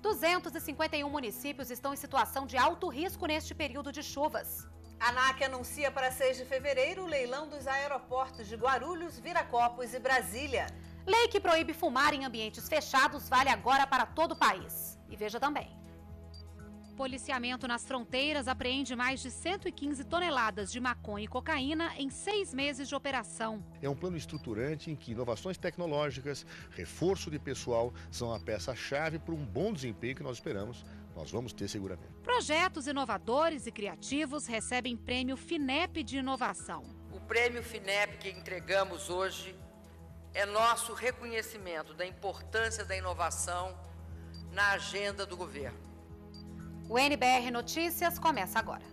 251 municípios estão em situação de alto risco neste período de chuvas. A ANAC anuncia para 6 de fevereiro o leilão dos aeroportos de Guarulhos, Viracopos e Brasília. Lei que proíbe fumar em ambientes fechados vale agora para todo o país. E veja também. Policiamento nas fronteiras apreende mais de 115 toneladas de maconha e cocaína em 6 meses de operação. É um plano estruturante em que inovações tecnológicas, reforço de pessoal são a peça-chave para um bom desempenho que nós esperamos. Nós vamos ter seguramente. Projetos inovadores e criativos recebem prêmio FINEP de inovação. O prêmio FINEP que entregamos hoje é nosso reconhecimento da importância da inovação na agenda do governo. O NBR Notícias começa agora.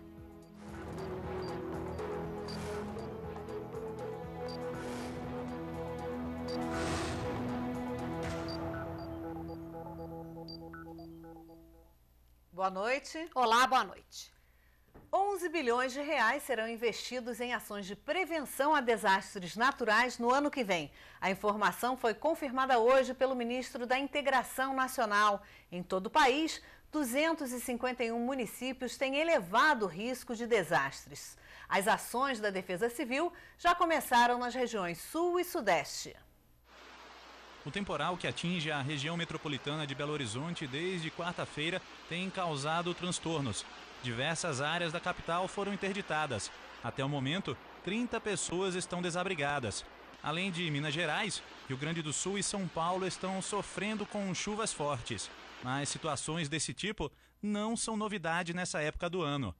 Boa noite. Olá, boa noite. 11 bilhões de reais serão investidos em ações de prevenção a desastres naturais no ano que vem. A informação foi confirmada hoje pelo ministro da Integração Nacional. Em todo o país, 251 municípios têm elevado risco de desastres. As ações da Defesa Civil já começaram nas regiões Sul e Sudeste. O temporal que atinge a região metropolitana de Belo Horizonte desde quarta-feira tem causado transtornos. Diversas áreas da capital foram interditadas. Até o momento, 30 pessoas estão desabrigadas. Além de Minas Gerais, Rio Grande do Sul e São Paulo estão sofrendo com chuvas fortes. Mas situações desse tipo não são novidade nessa época do ano.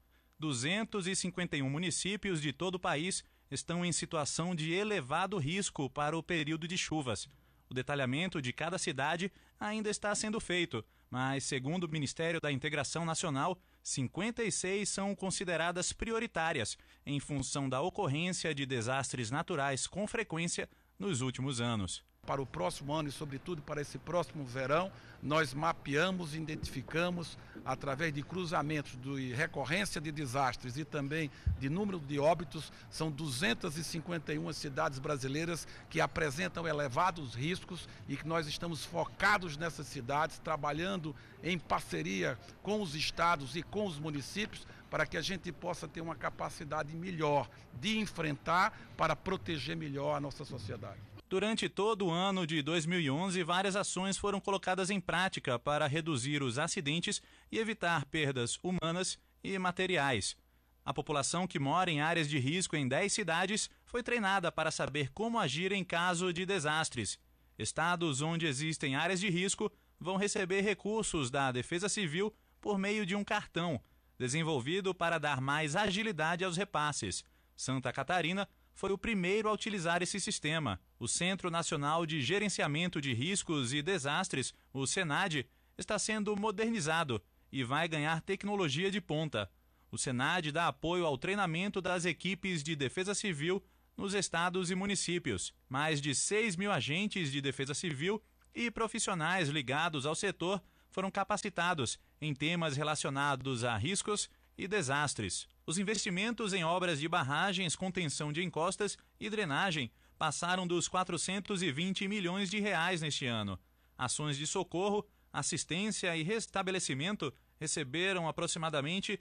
251 municípios de todo o país estão em situação de elevado risco para o período de chuvas. O detalhamento de cada cidade ainda está sendo feito, mas, segundo o Ministério da Integração Nacional, 56 são consideradas prioritárias em função da ocorrência de desastres naturais com frequência nos últimos anos. Para o próximo ano e, sobretudo, para esse próximo verão, nós mapeamos, identificamos, através de cruzamentos de recorrência de desastres e também de número de óbitos, são 251 cidades brasileiras que apresentam elevados riscos e que nós estamos focados nessas cidades, trabalhando em parceria com os estados e com os municípios, para que a gente possa ter uma capacidade melhor de enfrentar para proteger melhor a nossa sociedade. Durante todo o ano de 2011, várias ações foram colocadas em prática para reduzir os acidentes e evitar perdas humanas e materiais. A população que mora em áreas de risco em 10 cidades foi treinada para saber como agir em caso de desastres. Estados onde existem áreas de risco vão receber recursos da Defesa Civil por meio de um cartão, desenvolvido para dar mais agilidade aos repasses. Santa Catarina foi o primeiro a utilizar esse sistema. O Centro Nacional de Gerenciamento de Riscos e Desastres, o SENAD, está sendo modernizado e vai ganhar tecnologia de ponta. O SENAD dá apoio ao treinamento das equipes de defesa civil nos estados e municípios. Mais de 6 mil agentes de defesa civil e profissionais ligados ao setor foram capacitados em temas relacionados a riscos e desastres. Os investimentos em obras de barragens, contenção de encostas e drenagem passaram dos 420 milhões de reais neste ano. Ações de socorro, assistência e restabelecimento receberam aproximadamente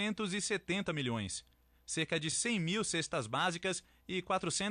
270 milhões. Cerca de 100 mil cestas básicas e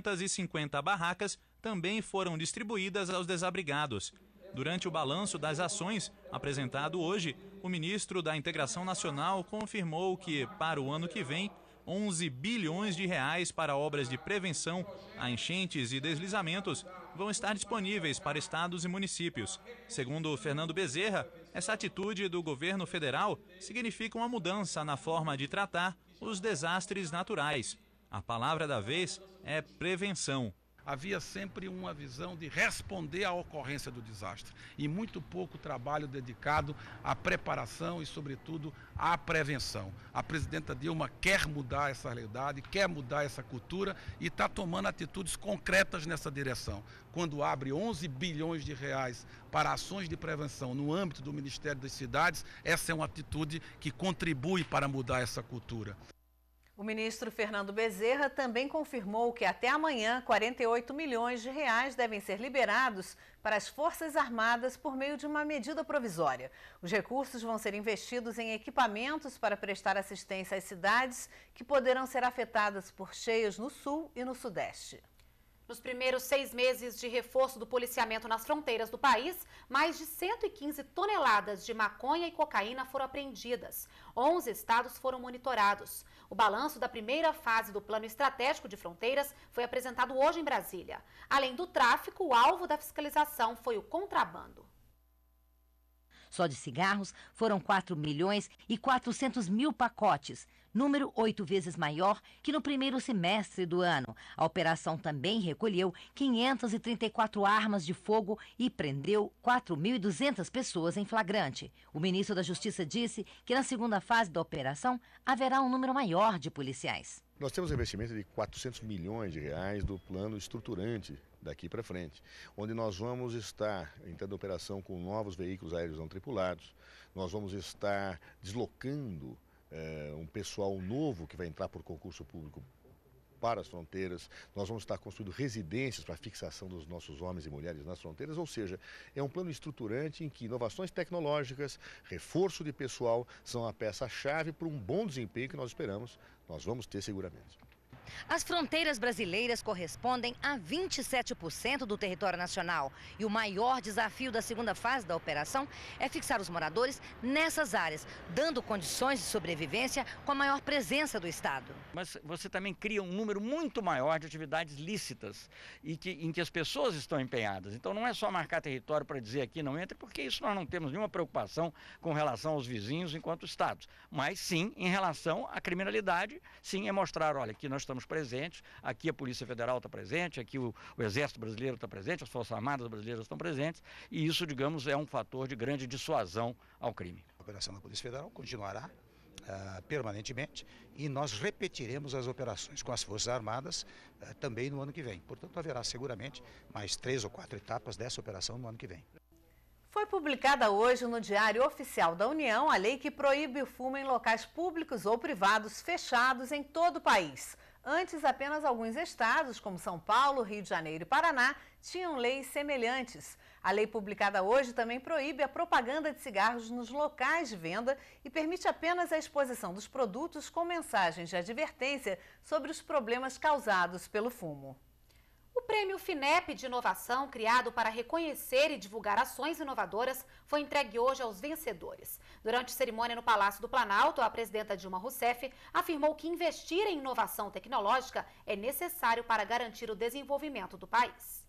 450 barracas também foram distribuídas aos desabrigados. Durante o balanço das ações apresentado hoje, o ministro da Integração Nacional confirmou que, para o ano que vem, 11 bilhões de reais para obras de prevenção a enchentes e deslizamentos vão estar disponíveis para estados e municípios. Segundo Fernando Bezerra, essa atitude do governo federal significa uma mudança na forma de tratar os desastres naturais. A palavra da vez é prevenção. Havia sempre uma visão de responder à ocorrência do desastre e muito pouco trabalho dedicado à preparação e, sobretudo, à prevenção. A presidenta Dilma quer mudar essa realidade, quer mudar essa cultura e está tomando atitudes concretas nessa direção. Quando abre 11 bilhões de reais para ações de prevenção no âmbito do Ministério das Cidades, essa é uma atitude que contribui para mudar essa cultura. O ministro Fernando Bezerra também confirmou que até amanhã 48 milhões de reais devem ser liberados para as Forças Armadas por meio de uma medida provisória. Os recursos vão ser investidos em equipamentos para prestar assistência às cidades que poderão ser afetadas por cheias no sul e no sudeste. Nos primeiros 6 meses de reforço do policiamento nas fronteiras do país, mais de 115 toneladas de maconha e cocaína foram apreendidas. 11 estados foram monitorados. O balanço da primeira fase do Plano Estratégico de Fronteiras foi apresentado hoje em Brasília. Além do tráfico, o alvo da fiscalização foi o contrabando. Só de cigarros foram 4.400.000 pacotes, número 8 vezes maior que no primeiro semestre do ano. A operação também recolheu 534 armas de fogo e prendeu 4.200 pessoas em flagrante. O ministro da Justiça disse que na segunda fase da operação haverá um número maior de policiais. Nós temos um investimento de 400 milhões de reais do plano estruturante daqui para frente, onde nós vamos estar entrando em operação com novos veículos aéreos não tripulados, nós vamos estar deslocando um pessoal novo que vai entrar por concurso público para as fronteiras, nós vamos estar construindo residências para a fixação dos nossos homens e mulheres nas fronteiras, ou seja, é um plano estruturante em que inovações tecnológicas, reforço de pessoal são a peça-chave para um bom desempenho que nós esperamos, nós vamos ter seguramente. As fronteiras brasileiras correspondem a 27% do território nacional. E o maior desafio da segunda fase da operação é fixar os moradores nessas áreas, dando condições de sobrevivência com a maior presença do Estado. Mas você também cria um número muito maior de atividades lícitas em que as pessoas estão empenhadas. Então não é só marcar território para dizer aqui não entre, porque isso nós não temos nenhuma preocupação com relação aos vizinhos enquanto Estados. Mas sim, em relação à criminalidade, sim, é mostrar, olha, aqui nós estamos presentes, aqui a Polícia Federal está presente, aqui o Exército Brasileiro está presente, as Forças Armadas Brasileiras estão presentes, e isso, digamos, é um fator de grande dissuasão ao crime. A operação da Polícia Federal continuará permanentemente e nós repetiremos as operações com as Forças Armadas também no ano que vem. Portanto, haverá seguramente mais 3 ou 4 etapas dessa operação no ano que vem. Foi publicada hoje no Diário Oficial da União a lei que proíbe o fumo em locais públicos ou privados fechados em todo o país. Antes, apenas alguns estados, como São Paulo, Rio de Janeiro e Paraná, tinham leis semelhantes. A lei publicada hoje também proíbe a propaganda de cigarros nos locais de venda e permite apenas a exposição dos produtos com mensagens de advertência sobre os problemas causados pelo fumo. O Prêmio FINEP de Inovação, criado para reconhecer e divulgar ações inovadoras, foi entregue hoje aos vencedores. Durante cerimônia no Palácio do Planalto, a presidenta Dilma Rousseff afirmou que investir em inovação tecnológica é necessário para garantir o desenvolvimento do país.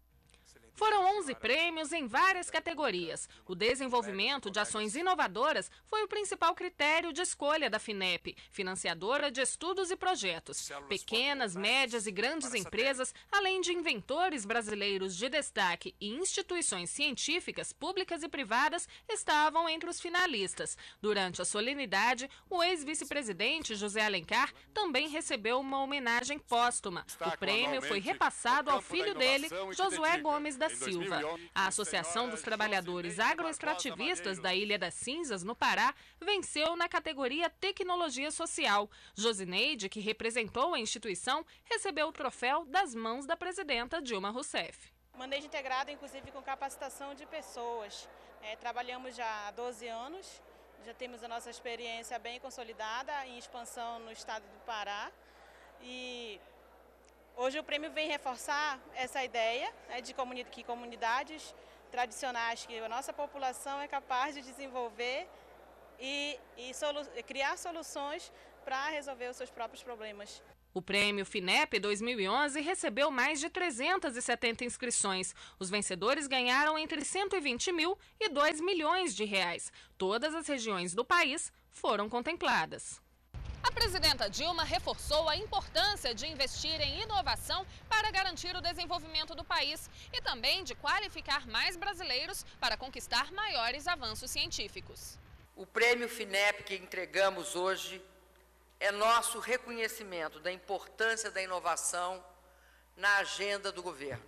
Foram 11 prêmios em várias categorias. O desenvolvimento de ações inovadoras foi o principal critério de escolha da FINEP, financiadora de estudos e projetos. Pequenas, médias e grandes empresas, além de inventores brasileiros de destaque e instituições científicas, públicas e privadas, estavam entre os finalistas. Durante a solenidade, o ex-vice-presidente José Alencar também recebeu uma homenagem póstuma. O prêmio foi repassado ao filho dele, Josué Gomes da Silva. A Associação dos Trabalhadores Agroextrativistas da Ilha das Cinzas, no Pará, venceu na categoria Tecnologia Social. Josineide, que representou a instituição, recebeu o troféu das mãos da presidenta Dilma Rousseff. Manejo integrado, inclusive, com capacitação de pessoas. Trabalhamos já há 12 anos, já temos a nossa experiência bem consolidada em expansão no estado do Pará. E hoje o prêmio vem reforçar essa ideia de que comunidades tradicionais, que a nossa população é capaz de desenvolver e criar soluções para resolver os seus próprios problemas. O prêmio FINEP 2011 recebeu mais de 370 inscrições. Os vencedores ganharam entre 120 mil e 2 milhões de reais. Todas as regiões do país foram contempladas. A presidenta Dilma reforçou a importância de investir em inovação para garantir o desenvolvimento do país e também de qualificar mais brasileiros para conquistar maiores avanços científicos. O prêmio FINEP que entregamos hoje é nosso reconhecimento da importância da inovação na agenda do governo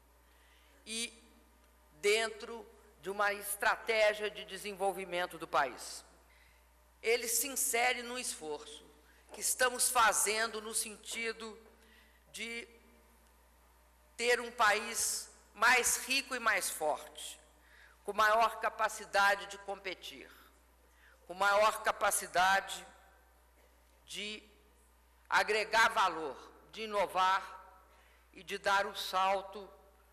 e dentro de uma estratégia de desenvolvimento do país. Ele se insere num esforço que estamos fazendo no sentido de ter um país mais rico e mais forte, com maior capacidade de competir, com maior capacidade de agregar valor, de inovar e de dar o salto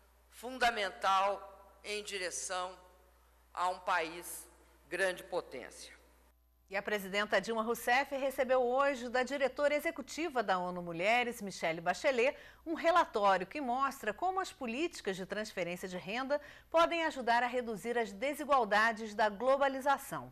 fundamental em direção a um país grande potência. E a presidenta Dilma Rousseff recebeu hoje da diretora executiva da ONU Mulheres, Michelle Bachelet, um relatório que mostra como as políticas de transferência de renda podem ajudar a reduzir as desigualdades da globalização.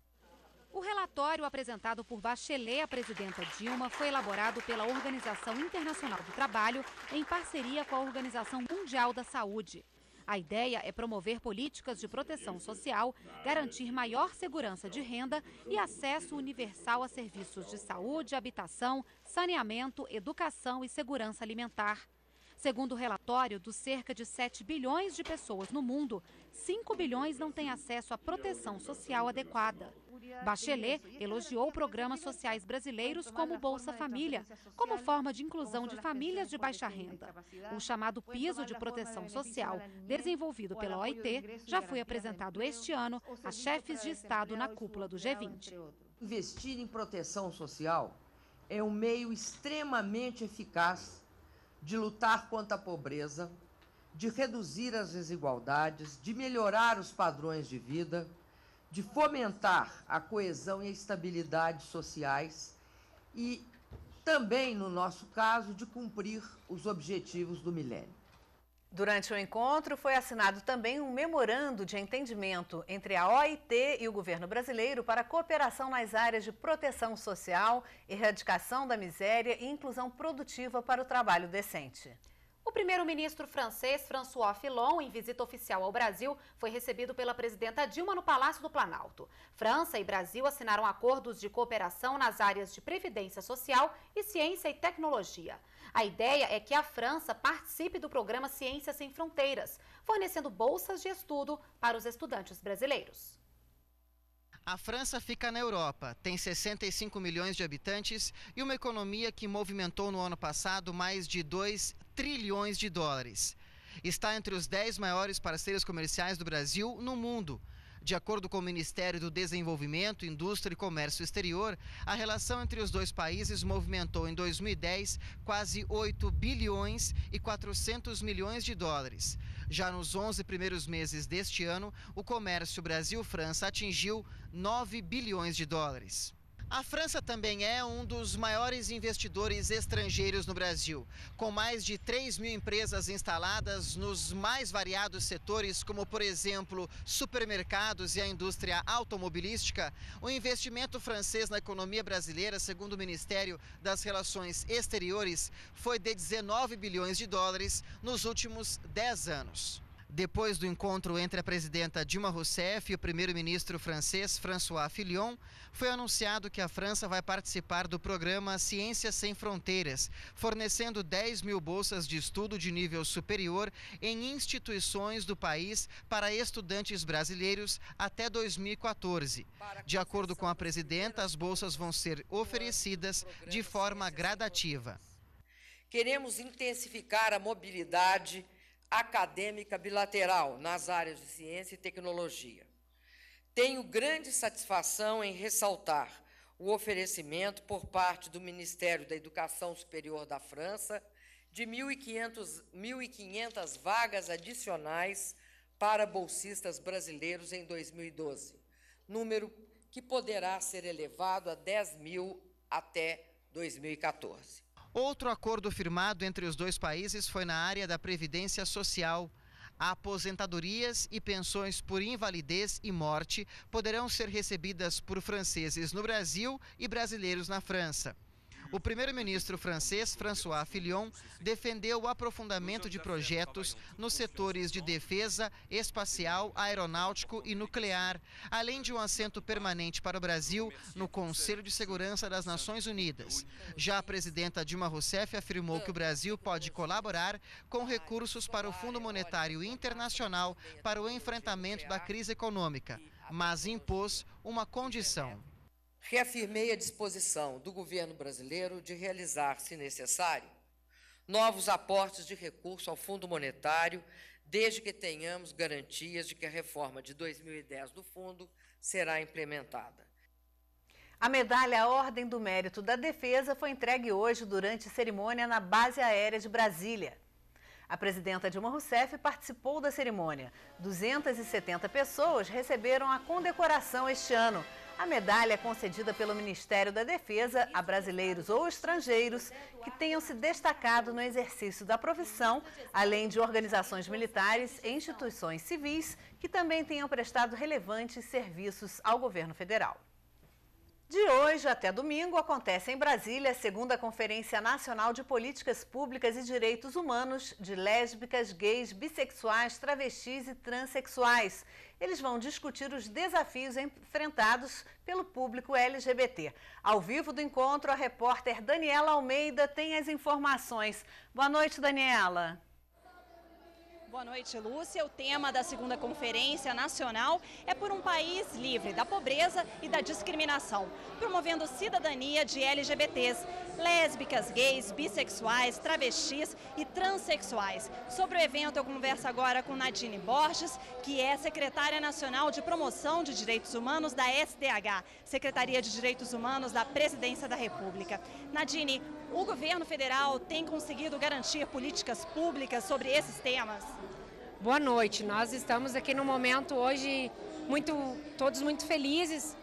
O relatório apresentado por Bachelet, a presidenta Dilma, foi elaborado pela Organização Internacional do Trabalho em parceria com a Organização Mundial da Saúde. A ideia é promover políticas de proteção social, garantir maior segurança de renda e acesso universal a serviços de saúde, habitação, saneamento, educação e segurança alimentar. Segundo o relatório, dos cerca de 7 bilhões de pessoas no mundo, 5 bilhões não têm acesso à proteção social adequada. Bachelet elogiou programas sociais brasileiros como Bolsa Família, como forma de inclusão de famílias de baixa renda. O chamado Piso de Proteção Social, desenvolvido pela OIT, já foi apresentado este ano a chefes de Estado na cúpula do G20. Investir em proteção social é um meio extremamente eficaz de lutar contra a pobreza, de reduzir as desigualdades, de melhorar os padrões de vida, de fomentar a coesão e a estabilidade sociais e também, no nosso caso, de cumprir os objetivos do milênio. Durante o encontro, foi assinado também um memorando de entendimento entre a OIT e o governo brasileiro para a cooperação nas áreas de proteção social, erradicação da miséria e inclusão produtiva para o trabalho decente. O primeiro-ministro francês François Fillon, em visita oficial ao Brasil, foi recebido pela presidenta Dilma no Palácio do Planalto. França e Brasil assinaram acordos de cooperação nas áreas de previdência social e ciência e tecnologia. A ideia é que a França participe do programa Ciência Sem Fronteiras, fornecendo bolsas de estudo para os estudantes brasileiros. A França fica na Europa, tem 65 milhões de habitantes e uma economia que movimentou no ano passado mais de 2 trilhões de dólares. Está entre os 10 maiores parceiros comerciais do Brasil no mundo. De acordo com o Ministério do Desenvolvimento, Indústria e Comércio Exterior, a relação entre os dois países movimentou em 2010 quase 8 bilhões e 400 milhões de dólares. Já nos 11 primeiros meses deste ano, o comércio Brasil-França atingiu 9 bilhões de dólares. A França também é um dos maiores investidores estrangeiros no Brasil, com mais de 3 mil empresas instaladas nos mais variados setores, como, por exemplo, supermercados e a indústria automobilística. O investimento francês na economia brasileira, segundo o Ministério das Relações Exteriores, foi de 19 bilhões de dólares nos últimos 10 anos. Depois do encontro entre a presidenta Dilma Rousseff e o primeiro-ministro francês François Fillon, foi anunciado que a França vai participar do programa Ciência Sem Fronteiras, fornecendo 10 mil bolsas de estudo de nível superior em instituições do país para estudantes brasileiros até 2014. De acordo com a presidenta, as bolsas vão ser oferecidas de forma gradativa. Queremos intensificar a mobilidade acadêmica bilateral nas áreas de ciência e tecnologia. Tenho grande satisfação em ressaltar o oferecimento por parte do Ministério da Educação Superior da França de 1.500 vagas adicionais para bolsistas brasileiros em 2012, número que poderá ser elevado a 10 mil até 2014. Outro acordo firmado entre os dois países foi na área da previdência social. Aposentadorias e pensões por invalidez e morte poderão ser recebidas por franceses no Brasil e brasileiros na França. O primeiro-ministro francês, François Fillon, defendeu o aprofundamento de projetos nos setores de defesa, espacial, aeronáutico e nuclear, além de um assento permanente para o Brasil no Conselho de Segurança das Nações Unidas. Já a presidenta Dilma Rousseff afirmou que o Brasil pode colaborar com recursos para o Fundo Monetário Internacional para o enfrentamento da crise econômica, mas impôs uma condição. reafirmei a disposição do governo brasileiro de realizar, se necessário, novos aportes de recurso ao Fundo Monetário, desde que tenhamos garantias de que a reforma de 2010 do fundo será implementada. A medalha Ordem do Mérito da Defesa foi entregue hoje durante cerimônia na Base Aérea de Brasília. A presidenta Dilma Rousseff participou da cerimônia. 270 pessoas receberam a condecoração este ano. A medalha é concedida pelo Ministério da Defesa a brasileiros ou estrangeiros que tenham se destacado no exercício da profissão, além de organizações militares e instituições civis que também tenham prestado relevantes serviços ao governo federal. De hoje até domingo acontece em Brasília a segunda Conferência Nacional de Políticas Públicas e Direitos Humanos de lésbicas, gays, bissexuais, travestis e transexuais. Eles vão discutir os desafios enfrentados pelo público LGBT. Ao vivo do encontro, a repórter Daniela Almeida tem as informações. Boa noite, Daniela. Boa noite, Lúcia. O tema da segunda Conferência Nacional é por um país livre da pobreza e da discriminação, promovendo cidadania de LGBTs, lésbicas, gays, bissexuais, travestis e transexuais. Sobre o evento, eu converso agora com Nadine Borges, que é secretária nacional de promoção de direitos humanos da SDH, Secretaria de Direitos Humanos da Presidência da República. Nadine, o governo federal tem conseguido garantir políticas públicas sobre esses temas? Boa noite, nós estamos aqui no momento hoje todos muito felizes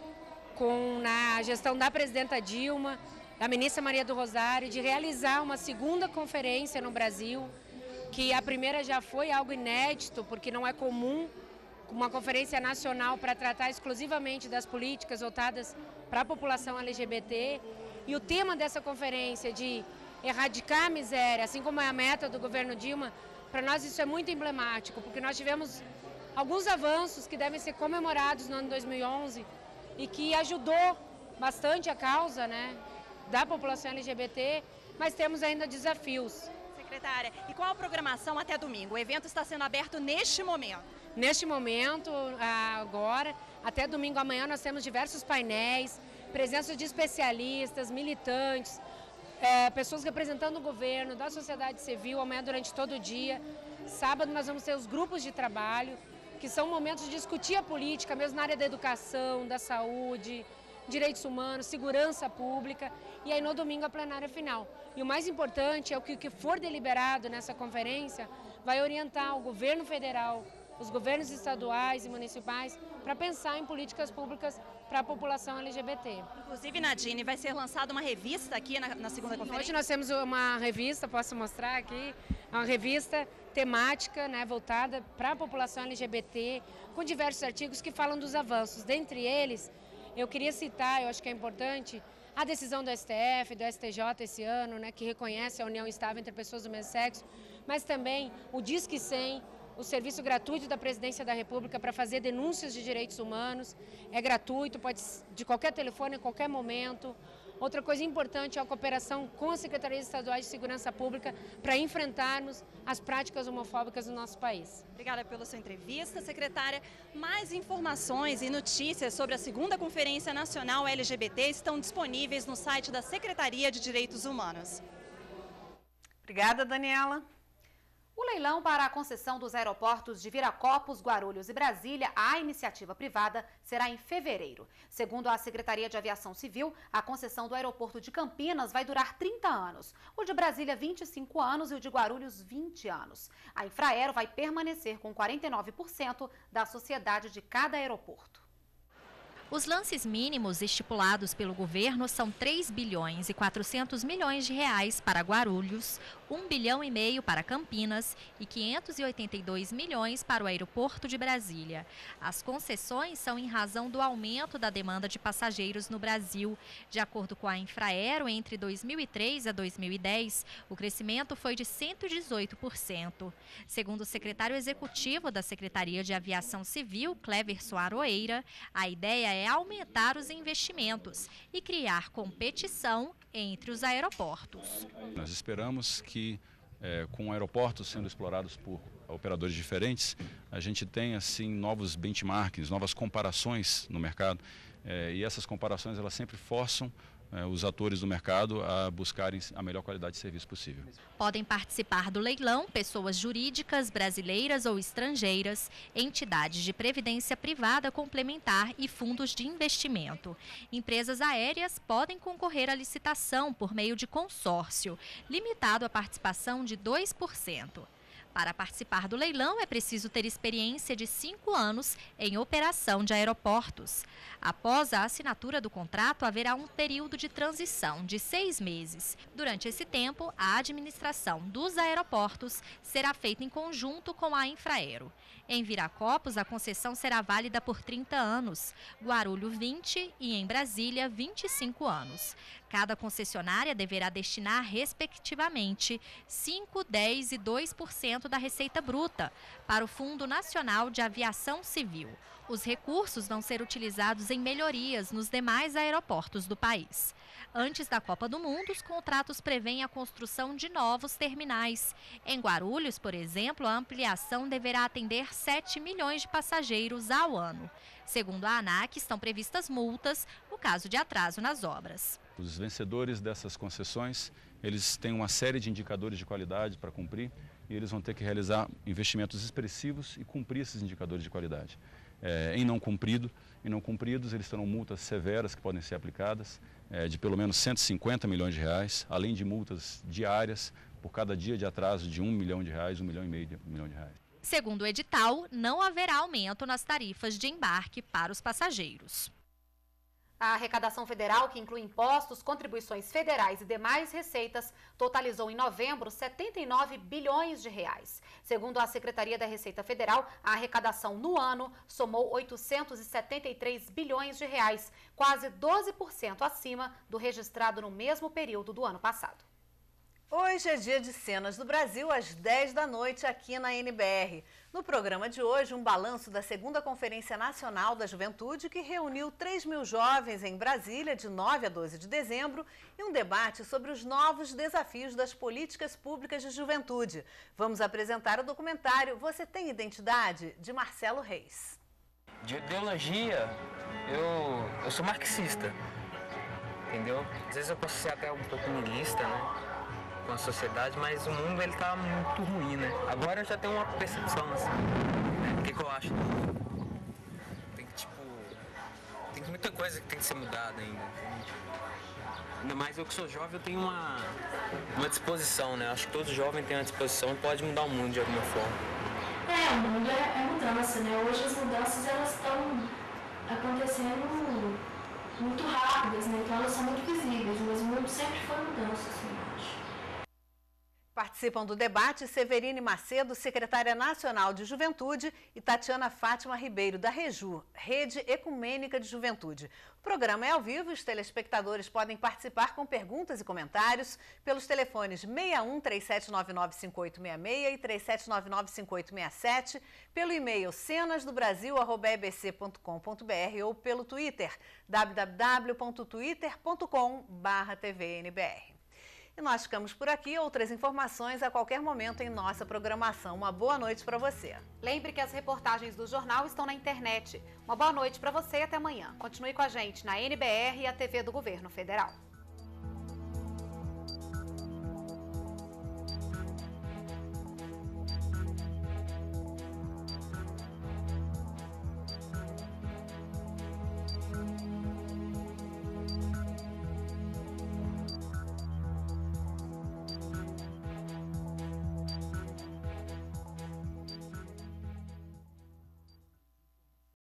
na gestão da presidenta Dilma, da ministra Maria do Rosário, de realizar uma segunda conferência no Brasil, que a primeira já foi algo inédito, porque não é comum uma conferência nacional para tratar exclusivamente das políticas voltadas para a população LGBT. E o tema dessa conferência de erradicar a miséria, assim como é a meta do governo Dilma, para nós isso é muito emblemático, porque nós tivemos alguns avanços que devem ser comemorados no ano 2011 e que ajudou bastante a causa, da população LGBT, mas temos ainda desafios. Secretária, e qual a programação até domingo? O evento está sendo aberto neste momento? Neste momento, agora, até domingo amanhã, nós temos diversos painéis, presença de especialistas, militantes, pessoas representando o governo, da sociedade civil, amanhã durante todo o dia. Sábado nós vamos ter os grupos de trabalho, que são momentos de discutir a política, mesmo na área da educação, da saúde, direitos humanos, segurança pública, e aí no domingo a plenária final. E o mais importante é que o que for deliberado nessa conferência vai orientar o governo federal, os governos estaduais e municipais para pensar em políticas públicas para a população LGBT. Inclusive, Nadine, vai ser lançada uma revista aqui na segunda conferência? Hoje nós temos uma revista, posso mostrar aqui, uma revista temática, voltada para a população LGBT, com diversos artigos que falam dos avanços. Dentre eles, eu queria citar, eu acho que é importante, a decisão do STF, do STJ esse ano, que reconhece a união estável entre pessoas do mesmo sexo, mas também o Disque 100, o serviço gratuito da Presidência da República para fazer denúncias de direitos humanos. É gratuito, pode de qualquer telefone, em qualquer momento. Outra coisa importante é a cooperação com as Secretarias Estaduais de Segurança Pública para enfrentarmos as práticas homofóbicas no nosso país. Obrigada pela sua entrevista, secretária. Mais informações e notícias sobre a segunda Conferência Nacional LGBT estão disponíveis no site da Secretaria de Direitos Humanos. Obrigada, Daniela. O leilão para a concessão dos aeroportos de Viracopos, Guarulhos e Brasília à iniciativa privada será em fevereiro. Segundo a Secretaria de Aviação Civil, a concessão do aeroporto de Campinas vai durar 30 anos, o de Brasília 25 anos e o de Guarulhos 20 anos. A Infraero vai permanecer com 49% da sociedade de cada aeroporto. Os lances mínimos estipulados pelo governo são 3 bilhões e 400 milhões de reais para Guarulhos, 1 bilhão e meio para Campinas e 582 milhões para o aeroporto de Brasília. As concessões são em razão do aumento da demanda de passageiros no Brasil. De acordo com a Infraero, entre 2003 a 2010, o crescimento foi de 118%. Segundo o secretário executivo da Secretaria de Aviação Civil, Cleverson Aroeira, a ideia é aumentar os investimentos e criar competição entre os aeroportos. Nós esperamos que, com aeroportos sendo explorados por operadores diferentes, a gente tem assim novos benchmarks, novas comparações no mercado, e essas comparações elas sempre forçam os atores do mercado a buscarem a melhor qualidade de serviço possível. Podem participar do leilão pessoas jurídicas, brasileiras ou estrangeiras, entidades de previdência privada complementar e fundos de investimento. Empresas aéreas podem concorrer à licitação por meio de consórcio, limitado à participação de 2%. Para participar do leilão, é preciso ter experiência de 5 anos em operação de aeroportos. Após a assinatura do contrato, haverá um período de transição de 6 meses. Durante esse tempo, a administração dos aeroportos será feita em conjunto com a Infraero. Em Viracopos, a concessão será válida por 30 anos, Guarulhos 20 e em Brasília 25 anos. Cada concessionária deverá destinar, respectivamente, 5%, 10% e 2% da receita bruta para o Fundo Nacional de Aviação Civil. Os recursos vão ser utilizados em melhorias nos demais aeroportos do país. Antes da Copa do Mundo, os contratos prevêem a construção de novos terminais. Em Guarulhos, por exemplo, a ampliação deverá atender 7 milhões de passageiros ao ano. Segundo a ANAC, estão previstas multas no caso de atraso nas obras. Os vencedores dessas concessões, eles têm uma série de indicadores de qualidade para cumprir e eles vão ter que realizar investimentos expressivos e cumprir esses indicadores de qualidade. Em não cumpridos, eles terão multas severas que podem ser aplicadas, de pelo menos 150 milhões de reais, além de multas diárias por cada dia de atraso de R$1 milhão, R$1,5 milhão de reais. Segundo o edital, não haverá aumento nas tarifas de embarque para os passageiros. A arrecadação federal, que inclui impostos, contribuições federais e demais receitas, totalizou em novembro 79 bilhões de reais. Segundo a Secretaria da Receita Federal, a arrecadação no ano somou 873 bilhões de reais, quase 12% acima do registrado no mesmo período do ano passado. Hoje é dia de Cenas do Brasil, às 10 da noite, aqui na NBR. No programa de hoje, um balanço da 2ª Conferência Nacional da Juventude, que reuniu 3 mil jovens em Brasília, de 9 a 12 de dezembro, e um debate sobre os novos desafios das políticas públicas de juventude. Vamos apresentar o documentário Você Tem Identidade?, de Marcelo Reis. De ideologia, eu sou marxista, entendeu? Às vezes eu posso ser até um pouco niilista, né? Com a sociedade, mas o mundo ele tá muito ruim, né? Agora eu já tenho uma percepção, assim, o que eu acho? Tem muita coisa que tem que ser mudada ainda. Ainda mais eu que sou jovem, eu tenho uma disposição, né? Acho que todo jovem tem uma disposição e pode mudar o mundo de alguma forma. O mundo é mudança, né? Hoje as mudanças, elas estão acontecendo muito rápidas, né? Então elas são muito visíveis, mas o mundo sempre foi mudança, assim, eu acho. Participam do debate Severine Macedo, secretária nacional de Juventude, e Tatiana Fátima Ribeiro, da REJU, Rede Ecumênica de Juventude. O programa é ao vivo e os telespectadores podem participar com perguntas e comentários pelos telefones 61 3799 5866 e 3799 5867, pelo e-mail cenasdobrasil@ebc.com.br ou pelo Twitter www.twitter.com/tvnbr. E nós ficamos por aqui. Outras informações a qualquer momento em nossa programação. Uma boa noite para você. Lembre que as reportagens do jornal estão na internet. Uma boa noite para você e até amanhã. Continue com a gente na NBR e a TV do Governo Federal.